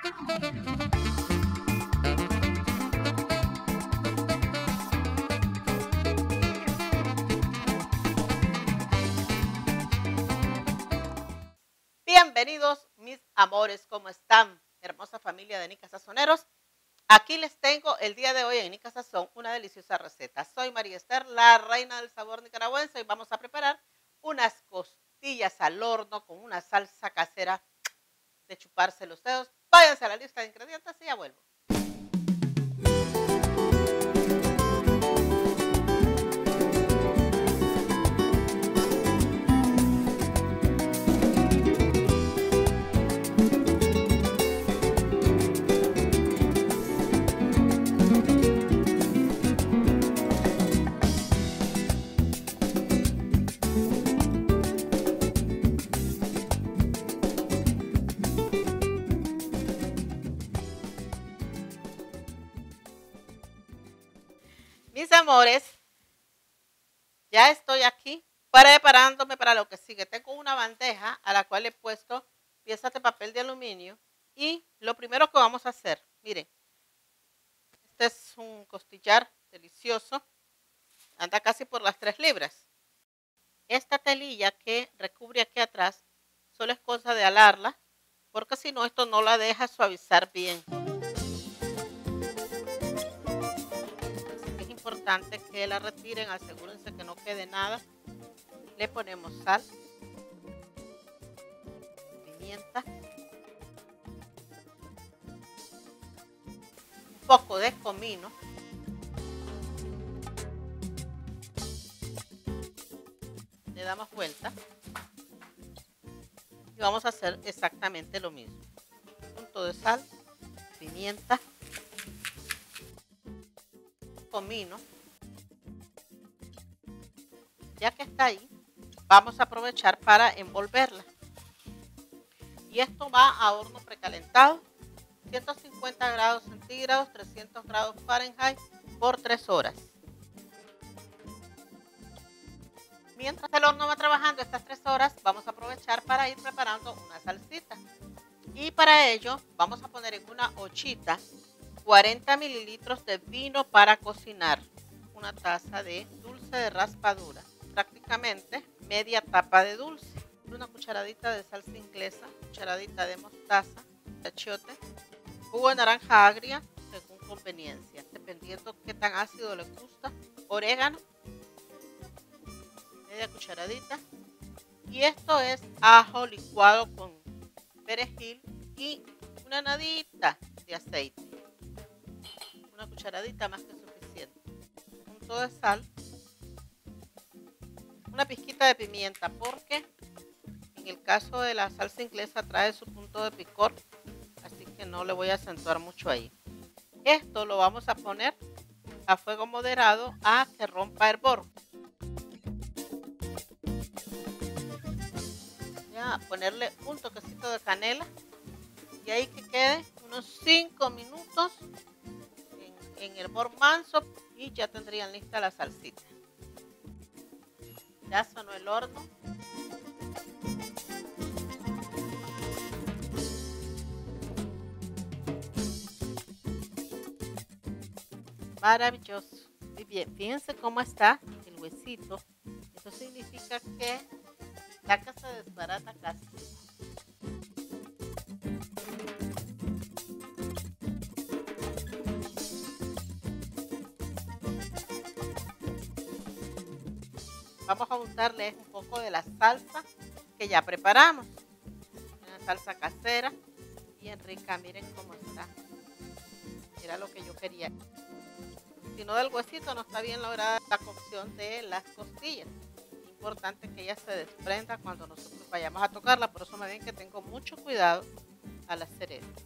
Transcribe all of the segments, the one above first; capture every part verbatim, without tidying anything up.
Bienvenidos mis amores, ¿cómo están? Hermosa familia de Nica Sazoneros. Aquí les tengo el día de hoy en Nica Sazón una deliciosa receta. Soy María Esther, la reina del sabor nicaragüense, y vamos a preparar unas costillas al horno con una salsa casera de chuparse los dedos. Váyanse a la lista de ingredientes y ya vuelvo. Mis amores, ya estoy aquí preparándome para lo que sigue. Tengo una bandeja a la cual he puesto piezas de papel de aluminio y lo primero que vamos a hacer, miren, este es un costillar delicioso, anda casi por las tres libras. Esta telilla que recubre aquí atrás solo es cosa de alarla porque si no esto no la deja suavizar bien. Importante que la retiren, asegúrense que no quede nada. Le ponemos sal, pimienta, un poco de comino, le damos vuelta y vamos a hacer exactamente lo mismo. Un punto de sal, pimienta, comino. Ya que está ahí, vamos a aprovechar para envolverla. Y esto va a horno precalentado, ciento cincuenta grados centígrados, trescientos grados Fahrenheit por tres horas. Mientras el horno va trabajando estas tres horas, vamos a aprovechar para ir preparando una salsita. Y para ello vamos a poner en una ollita cuarenta mililitros de vino para cocinar, una taza de dulce de raspadura, prácticamente media tapa de dulce, una cucharadita de salsa inglesa, cucharadita de mostaza, achiote, jugo de naranja agria según conveniencia, dependiendo qué tan ácido les gusta, orégano, media cucharadita, y esto es ajo licuado con perejil y una nadita de aceite. Una cucharadita más que suficiente, un punto de sal, una pizquita de pimienta porque en el caso de la salsa inglesa trae su punto de picor, así que no le voy a acentuar mucho ahí. Esto lo vamos a poner a fuego moderado a que rompa hervor. Voy a ponerle un toquecito de canela y ahí que quede unos cinco minutos en hervor manso y ya tendrían lista la salsita. Ya sonó el horno. Maravilloso. Muy bien, fíjense cómo está el huesito. Eso significa que la casa desbarata casi. Vamos a untarle un poco de la salsa que ya preparamos. Una salsa casera bien rica, miren cómo está. Era lo que yo quería. Si no, del huesito no está bien lograda la cocción de las costillas. Es importante que ella se desprenda cuando nosotros vayamos a tocarla. Por eso me ven que tengo mucho cuidado al hacer esto.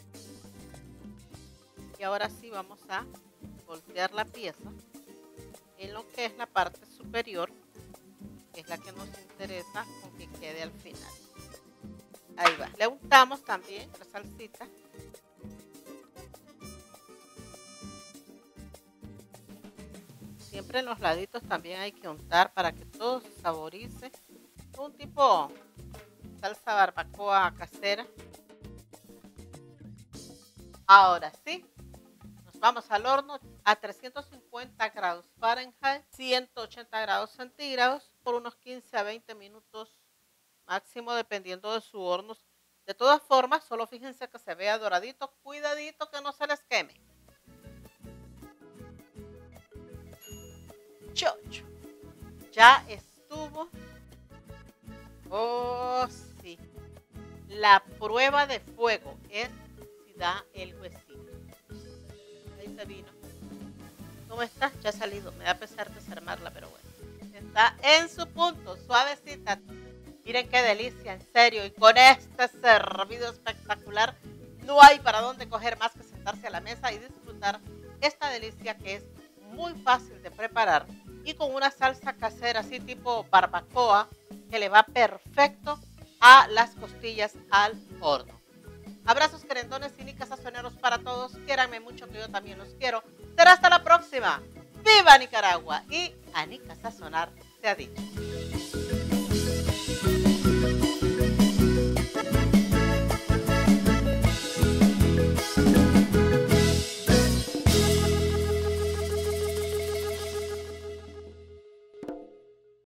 Y ahora sí vamos a voltear la pieza en lo que es la parte superior, que es la que nos interesa con que quede al final. Ahí va. Le untamos también la salsita. Siempre en los laditos también hay que untar para que todo se saborice. Un tipo salsa barbacoa casera. Ahora sí, nos vamos al horno a trescientos cincuenta grados Fahrenheit, ciento ochenta grados centígrados por unos quince a veinte minutos máximo, dependiendo de su horno. De todas formas, solo fíjense que se vea doradito, cuidadito que no se les queme. Chocho, ya estuvo. Oh, sí. La prueba de fuego es si da el huesito. Ahí se vino. ¿Cómo está? Ya ha salido. Me da pesar desarmarla, pero bueno. Está en su punto, suavecita. Miren qué delicia, en serio. Y con este servido espectacular, no hay para dónde coger más que sentarse a la mesa y disfrutar esta delicia que es muy fácil de preparar y con una salsa casera así tipo barbacoa que le va perfecto a las costillas al horno. Abrazos querendones y nicas sazoneros para todos. Quiéranme mucho que yo también los quiero. Será hasta la próxima. ¡Viva Nicaragua! Y a Nica Sazonar se ha dicho.